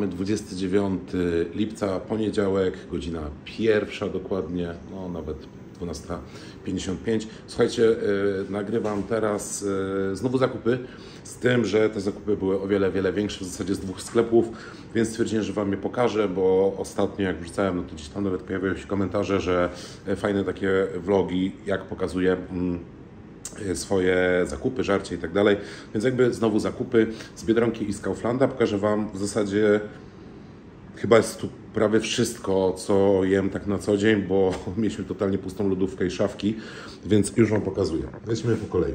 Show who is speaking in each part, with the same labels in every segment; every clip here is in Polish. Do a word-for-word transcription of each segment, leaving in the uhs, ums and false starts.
Speaker 1: dwudziestego dziewiątego lipca, poniedziałek, godzina pierwsza dokładnie, no nawet dwunasta pięćdziesiąt pięć. Słuchajcie, yy, nagrywam teraz yy, znowu zakupy, z tym, że te zakupy były o wiele, wiele większe, w zasadzie z dwóch sklepów, więc stwierdziłem, że Wam je pokażę, bo ostatnio jak wrzucałem, no to gdzieś tam nawet pojawiają się komentarze, że fajne takie vlogi, jak pokazuję mm, swoje zakupy, żarcie i tak dalej. Więc jakby znowu zakupy z Biedronki i z Kauflanda. Pokażę Wam w zasadzie, chyba jest tu prawie wszystko, co jem tak na co dzień, bo mieliśmy totalnie pustą lodówkę i szafki, więc już Wam pokazuję. Weźmy po kolei.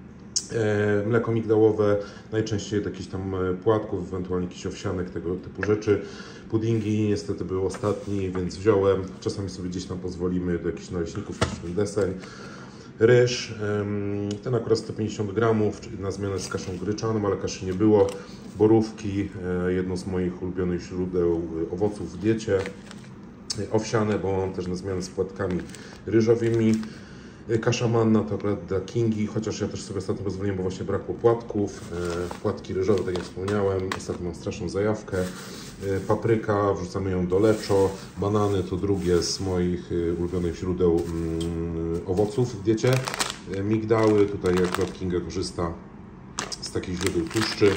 Speaker 1: E, mleko migdałowe, najczęściej jakichś tam płatków, ewentualnie jakichś owsianek, tego typu rzeczy. Puddingi niestety był ostatni, więc wziąłem. Czasami sobie gdzieś tam pozwolimy do jakichś naleśników, jakiś ten deseń. Ryż, ten akurat sto pięćdziesiąt gramów, czyli na zmianę z kaszą gryczaną, ale kaszy nie było. Borówki, jedno z moich ulubionych źródeł owoców w diecie. Owsiane, bo mam też na zmianę z płatkami ryżowymi. Kasza manna to akurat dla Kingi, chociaż ja też sobie ostatnio pozwoliłem, bo właśnie brakło płatków. Płatki ryżowe, tak jak wspomniałem, ostatnio mam straszną zajawkę. Papryka, wrzucamy ją do leczo. Banany to drugie z moich ulubionych źródeł owoców w diecie. Migdały, tutaj akurat Kinga korzysta z takich źródeł tłuszczy.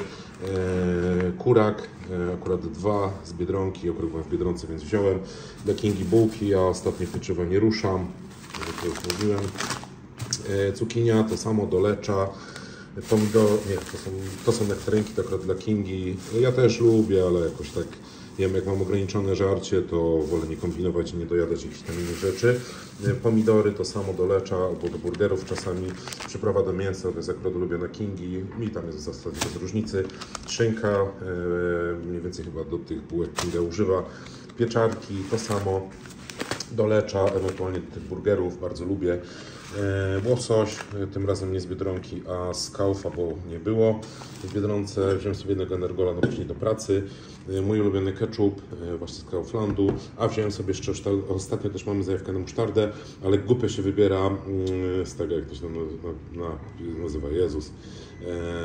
Speaker 1: Kurak, akurat dwa z Biedronki, akurat byłem w Biedronce, więc wziąłem. Dla Kingi bułki, ja ostatnio pieczywa nie ruszam. Jak już mówiłem. Cukinia to samo do lecza. Pomidor, nie, to są, to są nektarynki, to akurat dla Kingi. Ja też lubię, ale jakoś tak, nie wiem, jak mam ograniczone żarcie, to wolę nie kombinować i nie dojadać jakichś tam innych rzeczy. Pomidory to samo do lecza albo do burgerów czasami. Przyprawa do mięsa to jest akurat ulubiona Kingi. Mi tam jest w zasadzie bez różnicy. Szynka, mniej więcej chyba do tych bułek Kinga używa. Pieczarki to samo do lecza, ewentualnie do tych burgerów, bardzo lubię. E, łosoś, tym razem nie z Biedronki, a z Kaufa, bo nie było w Biedronce. Wziąłem sobie jednego Energola na później do pracy. E, mój ulubiony ketchup, e, właśnie z Kauflandu, a wziąłem sobie jeszcze, ostatnio też mamy zajawkę na musztardę, ale głupio się wybiera mm, z tego, jak to się na, na, na, nazywa, Jezus. E,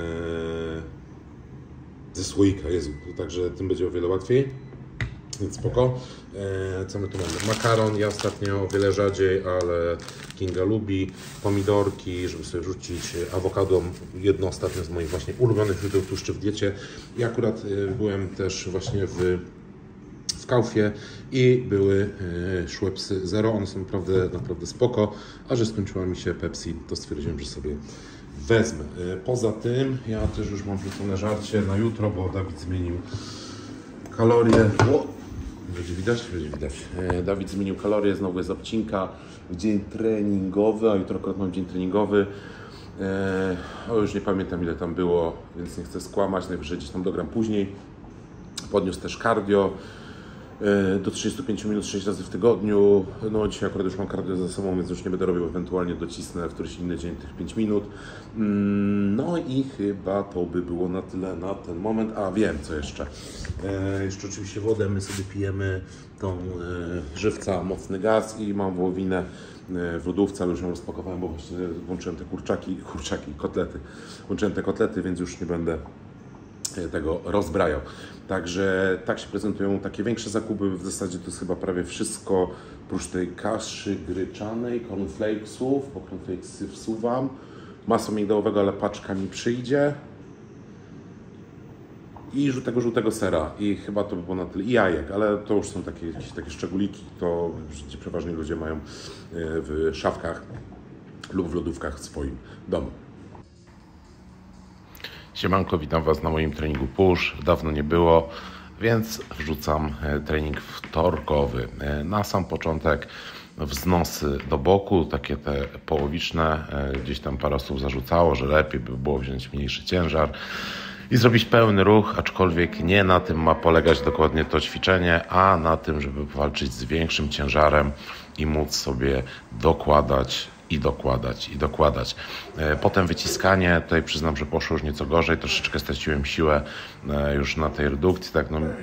Speaker 1: ze słoika, Jezu, także tym będzie o wiele łatwiej. Więc spoko. E, co my tu mamy? Makaron, ja ostatnio o wiele rzadziej, ale Kinga lubi. Pomidorki, żeby sobie rzucić. Awokado, jedno ostatnio z moich właśnie ulubionych źródeł tłuszczy w diecie. I akurat e, byłem też właśnie w, w Kaufie i były e, Schweppesy Zero. One są naprawdę, naprawdę spoko. A że skończyła mi się Pepsi, to stwierdziłem, że sobie wezmę. E, poza tym ja też już mam wrzucone żarcie na jutro, bo Dawid zmienił kalorie. O! Będzie widać? Będzie widać. Dawid zmienił kalorie, znowu jest obcinka w dzień treningowy, a jutro akurat mam dzień treningowy. Eee, o, już nie pamiętam ile tam było, więc nie chcę skłamać, najwyżej gdzieś tam dogram później. Podniósł też cardio eee, do trzydziestu pięciu minut sześć razy w tygodniu. No dzisiaj akurat już mam cardio za sobą, więc już nie będę robił, ewentualnie docisnę w któryś inny dzień tych pięć minut. No i chyba to by było na tyle na ten moment. A wiem co jeszcze. E, jeszcze oczywiście wodę my sobie pijemy, tą e, żywca mocny gaz i mam wołowinę e, w lodówce, ale już ją rozpakowałem, bo właśnie włączyłem te kurczaki, kurczaki, kotlety. Włączyłem te kotlety, więc już nie będę tego rozbrajał. Także tak się prezentują takie większe zakupy. W zasadzie to jest chyba prawie wszystko, oprócz tej kaszy gryczanej, cornflakesów, bo cornflakesy wsuwam. Masło migdałowego, ale paczka mi przyjdzie. I tego żółtego sera. I chyba to by było na tyle. I jajek, ale to już są takie, jakieś takie szczególiki, to gdzie przeważnie ludzie mają w szafkach lub w lodówkach w swoim domu. Siemanko, witam Was na moim treningu push. Dawno nie było, więc wrzucam trening wtorkowy. Na sam początek wznosy do boku, takie te połowiczne. Gdzieś tam parę osób zarzucało, że lepiej by było wziąć mniejszy ciężar i zrobić pełny ruch, aczkolwiek nie na tym ma polegać dokładnie to ćwiczenie, a na tym, żeby walczyć z większym ciężarem i móc sobie dokładać i dokładać, i dokładać. Potem wyciskanie, tutaj przyznam, że poszło już nieco gorzej, troszeczkę straciłem siłę już na tej redukcji, tak no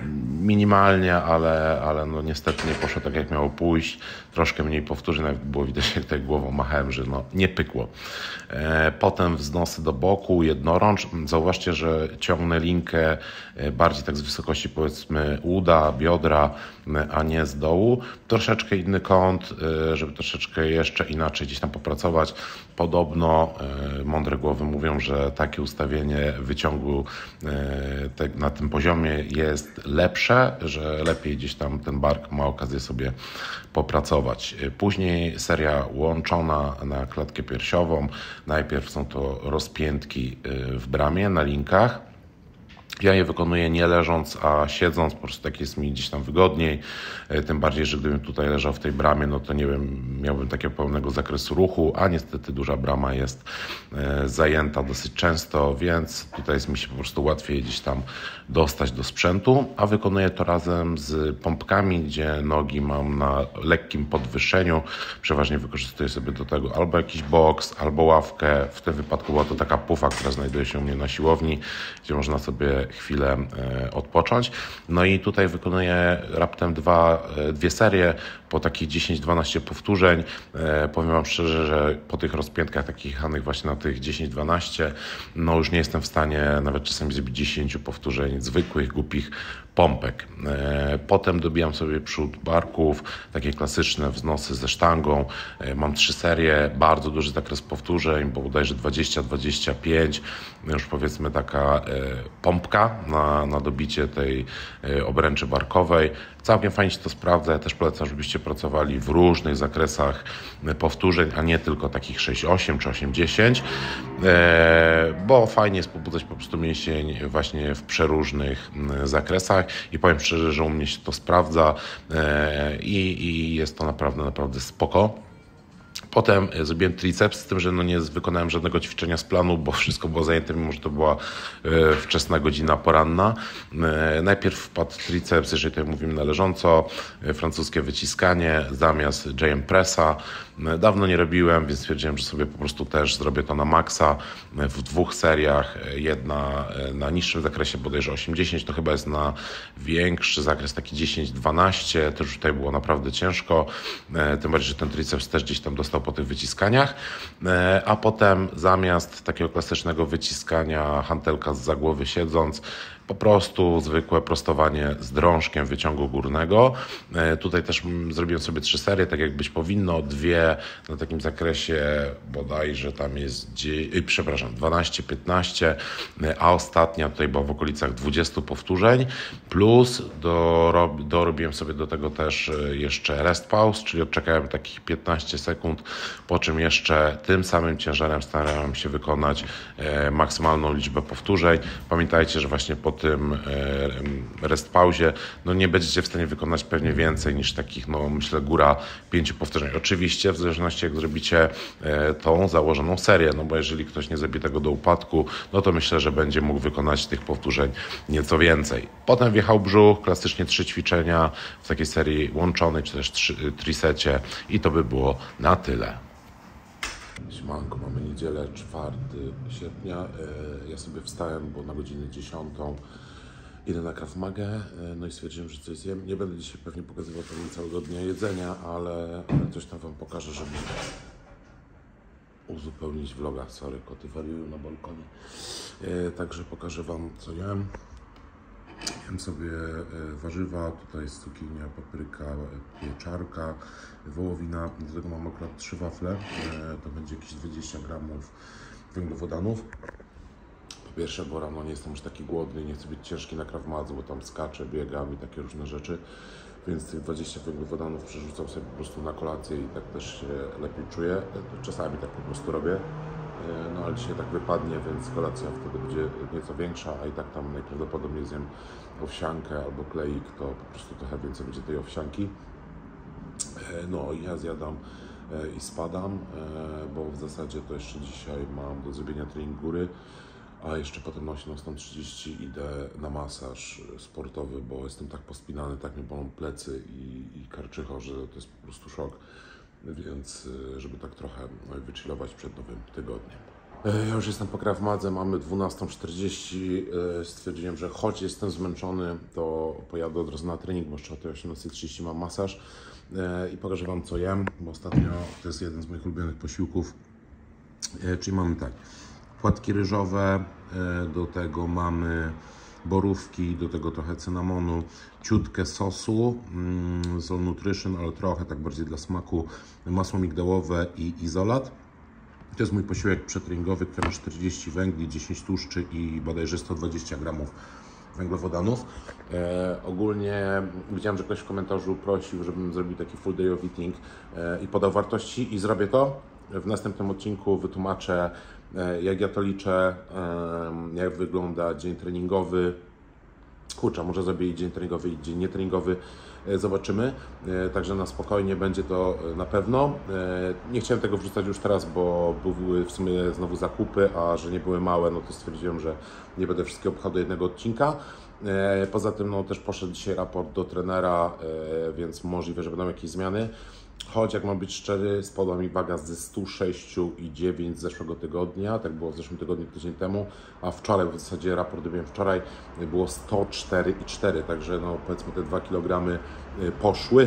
Speaker 1: minimalnie, ale, ale no niestety nie poszło tak, jak miało pójść. Troszkę mniej powtórzeń, nawet było widać, jak tak głową machałem, że no nie pykło. Potem wznosy do boku, jednorącz. Zauważcie, że ciągnę linkę bardziej tak z wysokości, powiedzmy, uda, biodra, a nie z dołu. Troszeczkę inny kąt, żeby troszeczkę jeszcze inaczej gdzieś tam popracować. Podobno mądre głowy mówią, że takie ustawienie wyciągu na tym poziomie jest lepsze, że lepiej gdzieś tam ten bark ma okazję sobie popracować. Później seria łączona na klatkę piersiową. Najpierw są to rozpiętki w bramie, na linkach. Ja je wykonuję nie leżąc, a siedząc, po prostu tak jest mi gdzieś tam wygodniej. Tym bardziej, że gdybym tutaj leżał w tej bramie, no to nie wiem, miałbym takiego pełnego zakresu ruchu, a niestety duża brama jest zajęta dosyć często, więc tutaj jest mi się po prostu łatwiej gdzieś tam dostać do sprzętu, a wykonuję to razem z pompkami, gdzie nogi mam na lekkim podwyższeniu. Przeważnie wykorzystuję sobie do tego albo jakiś boks, albo ławkę. W tym wypadku była to taka pufa, która znajduje się u mnie na siłowni, gdzie można sobie chwilę odpocząć. No i tutaj wykonuję raptem dwa, dwie serie po takich dziesięć dwanaście powtórzeń. Powiem Wam szczerze, że po tych rozpiętkach takich jechanych właśnie na tych dziesięć dwanaście, no już nie jestem w stanie nawet czasami zrobić dziesięć powtórzeń zwykłych, głupich pompek. Potem dobijam sobie przód barków, takie klasyczne wznosy ze sztangą. Mam trzy serie, bardzo duży zakres powtórzeń, bo bodajże dwadzieścia dwadzieścia pięć, już powiedzmy taka pompka na, na dobicie tej obręczy barkowej. Całkiem fajnie się to sprawdza. Ja też polecam, żebyście pracowali w różnych zakresach powtórzeń, a nie tylko takich sześć osiem czy osiem dziesięć, bo fajnie jest pobudzać po prostu mięsień właśnie w przeróżnych zakresach i powiem szczerze, że u mnie się to sprawdza i, i jest to naprawdę, naprawdę spoko. Potem zrobiłem triceps, z tym, że no nie wykonałem żadnego ćwiczenia z planu, bo wszystko było zajęte, mimo że to była e, wczesna godzina poranna. E, najpierw wpadł triceps, jeżeli tutaj mówimy na leżąco, e, francuskie wyciskanie zamiast J M pressa. E, dawno nie robiłem, więc stwierdziłem, że sobie po prostu też zrobię to na maksa e, w dwóch seriach. E, jedna e, na niższym zakresie, bodajże osiem dziesięć, to chyba jest na większy zakres, taki dziesięć dwanaście. Też tutaj było naprawdę ciężko, e, tym bardziej, że ten triceps też gdzieś tam dostał po tych wyciskaniach, a potem zamiast takiego klasycznego wyciskania hantelka zza głowy siedząc, po prostu zwykłe prostowanie z drążkiem wyciągu górnego. Tutaj też zrobiłem sobie trzy serie, tak jak być powinno, dwie na takim zakresie bodajże tam jest, przepraszam, dwanaście piętnaście, a ostatnia tutaj była w okolicach dwudziestu powtórzeń, plus dorob, dorobiłem sobie do tego też jeszcze rest pause, czyli odczekałem takich piętnaście sekund, po czym jeszcze tym samym ciężarem starałem się wykonać maksymalną liczbę powtórzeń. Pamiętajcie, że właśnie po tym rest pauzie, no nie będziecie w stanie wykonać pewnie więcej niż takich, no myślę, góra pięciu powtórzeń. Oczywiście w zależności jak zrobicie tą założoną serię, no bo jeżeli ktoś nie zrobi tego do upadku, no to myślę, że będzie mógł wykonać tych powtórzeń nieco więcej. Potem wjechał brzuch, klasycznie trzy ćwiczenia w takiej serii łączonej, czy też trisecie i to by było na tyle. Siemanko, mamy niedzielę, czwartego sierpnia. Ja sobie wstałem, bo na godzinę dziesiątą idę na Krav Magę, no i stwierdziłem, że coś zjem. Nie będę dzisiaj pewnie pokazywał pewnie całego dnia jedzenia, ale, ale coś tam Wam pokażę, żeby uzupełnić vloga. Sorry, koty wariują na balkonie. Także pokażę Wam, co jem. Jem sobie warzywa, tutaj jest cukinia, papryka, pieczarka, wołowina, do tego mam akurat trzy wafle, to będzie jakieś dwadzieścia gramów węglowodanów. Po pierwsze, bo rano nie jestem już taki głodny, nie chcę być ciężki na Krav Madze, bo tam skaczę, biegam i takie różne rzeczy, więc tych dwadzieścia węglowodanów przerzucam sobie po prostu na kolację i tak też się lepiej czuję. Czasami tak po prostu robię. No ale dzisiaj tak wypadnie, więc kolacja wtedy będzie nieco większa, a i tak tam najprawdopodobniej zjem owsiankę albo kleik, to po prostu trochę więcej będzie tej owsianki. No i ja zjadam i spadam, bo w zasadzie to jeszcze dzisiaj mam do zrobienia trening góry, a jeszcze potem na osiemnastą trzydzieści idę na masaż sportowy, bo jestem tak pospinany, tak mnie bolą plecy i, i karczycho, że to jest po prostu szok. Więc żeby tak trochę wychillować przed nowym tygodniem. Ja już jestem po Krav Madze, mamy dwunasta czterdzieści. Stwierdziłem, że choć jestem zmęczony, to pojadę od razu na trening, bo jeszcze o tej osiemnastej trzydzieści mam masaż i pokażę Wam, co jem, bo ostatnio to jest jeden z moich ulubionych posiłków. Czyli mamy tak, płatki ryżowe, do tego mamy borówki, do tego trochę cynamonu, ciutkę sosu z All Nutrition, ale trochę tak bardziej dla smaku, masło migdałowe i izolat. To jest mój posiłek przetreningowy, który ma czterdzieści węgli, dziesięć tłuszczy i bodajże sto dwadzieścia gramów węglowodanów. E, ogólnie widziałem, że ktoś w komentarzu prosił, żebym zrobił taki full day of eating e, i podał wartości i zrobię to. W następnym odcinku wytłumaczę, e, jak ja to liczę, e, jak wygląda dzień treningowy. Kurczę, może zrobię i dzień treningowy, i dzień nietreningowy. Zobaczymy, także na spokojnie będzie to na pewno. Nie chciałem tego wrzucać już teraz, bo były w sumie znowu zakupy, a że nie były małe, no to stwierdziłem, że nie będę wszystkiego pchał do jednego odcinka. Poza tym no, też poszedł dzisiaj raport do trenera, więc możliwe, że będą jakieś zmiany. Choć jak mam być szczery, spadła mi waga ze stu sześciu i dziewięć z zeszłego tygodnia, tak było w zeszłym tygodniu, tydzień temu, a wczoraj, w zasadzie raport robiłem wczoraj, było sto cztery i cztery, także no powiedzmy te dwa kilogramy poszły.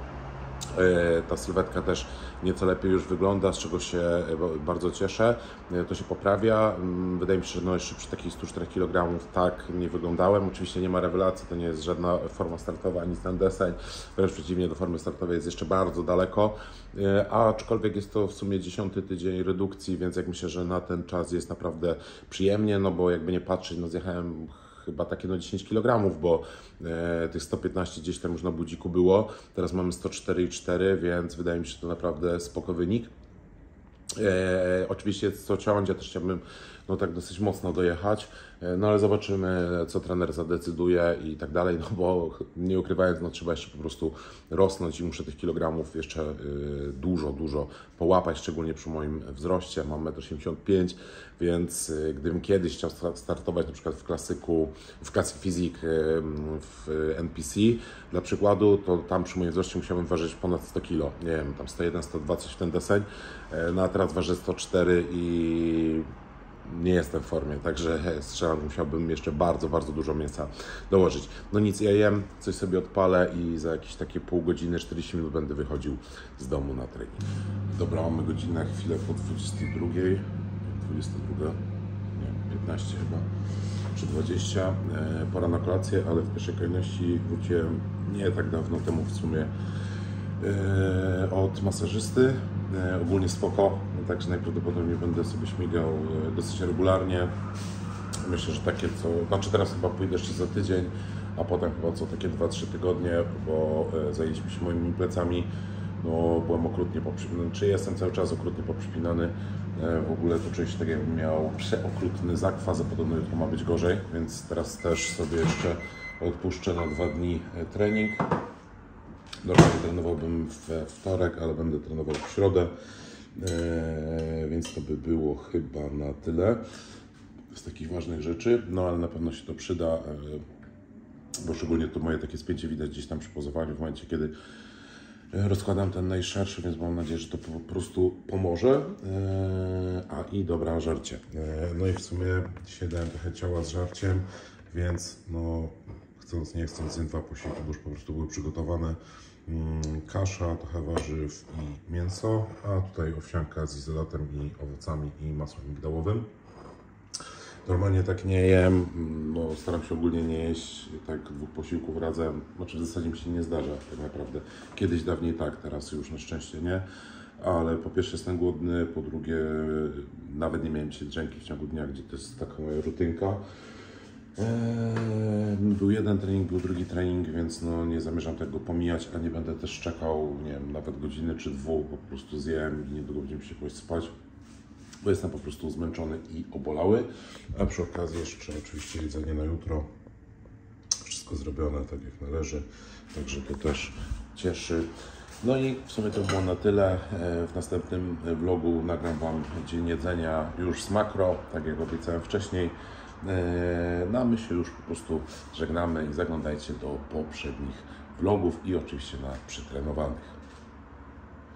Speaker 1: Ta sylwetka też nieco lepiej już wygląda, z czego się bardzo cieszę. To się poprawia. Wydaje mi się, że no jeszcze przy takich stu czterech kilogramach tak nie wyglądałem. Oczywiście nie ma rewelacji, to nie jest żadna forma startowa ani ten deseń. Wręcz przeciwnie, do formy startowej jest jeszcze bardzo daleko. Aczkolwiek jest to w sumie dziesiąty tydzień redukcji, więc jak myślę, że na ten czas jest naprawdę przyjemnie, no bo jakby nie patrzeć, no zjechałem chyba takie no dziesięć kilogramów, bo e, tych sto piętnaście gdzieś tam już na budziku było. Teraz mamy sto cztery i cztery, więc wydaje mi się, że to naprawdę spoko wynik. E, oczywiście jest co ciąć, ja też chciałbym no tak dosyć mocno dojechać, e, no ale zobaczymy, co trener zadecyduje i tak dalej, no bo nie ukrywając, no trzeba jeszcze po prostu rosnąć i muszę tych kilogramów jeszcze e, dużo, dużo połapać, szczególnie przy moim wzroście, mam metr osiemdziesiąt pięć, więc e, gdybym kiedyś chciał startować na przykład w klasyku, w Classic Physique e, w N P C dla przykładu, to tam przy moim wzroście musiałbym ważyć ponad sto kilo, nie wiem, tam sto jeden, sto dwa, coś w ten deseń, e, no a teraz ważę sto cztery i nie jestem w formie, także strzelam, że musiałbym jeszcze bardzo, bardzo dużo mięsa dołożyć. No nic, ja jem, coś sobie odpalę i za jakieś takie pół godziny, czterdzieści minut będę wychodził z domu na trening. Dobra, mamy godzinę, chwilę po dwudziestej drugiej, dwudziesta druga, nie, piętnaście chyba, czy dwadzieścia. Pora na kolację, ale w pierwszej kolejności wróciłem nie tak dawno temu w sumie od masażysty. Ogólnie spoko, także najprawdopodobniej będę sobie śmigał dosyć regularnie. Myślę, że takie co, znaczy teraz chyba pójdę jeszcze za tydzień, a potem chyba co takie dwa trzy tygodnie, bo zajęliśmy się moimi plecami. No, byłem okrutnie poprzypinany, czy jestem cały czas okrutnie poprzypinany. W ogóle to czuję się tak, jakbym miał przeokrutny zakwas, a podobno jutro ma być gorzej, więc teraz też sobie jeszcze odpuszczę na dwa dni trening. Normalnie trenowałbym we wtorek, ale będę trenował w środę, eee, więc to by było chyba na tyle z takich ważnych rzeczy, no ale na pewno się to przyda, eee, bo szczególnie to moje takie spięcie widać gdzieś tam przy pozowaniu w momencie, kiedy rozkładam ten najszerszy, więc mam nadzieję, że to po prostu pomoże. Eee, a i dobra, żarcie. Eee, no i w sumie dzisiaj dałem trochę ciała z żarciem, więc no chcąc nie chcąc zjem dwa posiłki, bo już po prostu były przygotowane. Kasza, trochę warzyw i mięso, a tutaj owsianka z izolatem i owocami i masłem migdałowym. Normalnie tak nie jem, no staram się ogólnie nie jeść tak dwóch posiłków razem, znaczy w zasadzie mi się nie zdarza tak naprawdę. Kiedyś dawniej tak, teraz już na szczęście nie, ale po pierwsze jestem głodny, po drugie nawet nie miałem dzisiaj drzemki w ciągu dnia, gdzie to jest taka moja rutynka. Był jeden trening, był drugi trening, więc no nie zamierzam tego pomijać, a nie będę też czekał, nie wiem, nawet godziny czy dwóch, po prostu zjem i niedługo będziemy się pójść spać, bo jestem po prostu zmęczony i obolały, a przy okazji jeszcze oczywiście jedzenie na jutro, wszystko zrobione tak jak należy, także to też cieszy. No i w sumie to było na tyle. W następnym vlogu nagram Wam dzień jedzenia już z makro, tak jak obiecałem wcześniej. No a my się już po prostu żegnamy i zaglądajcie do poprzednich vlogów i oczywiście na przytrenowanych.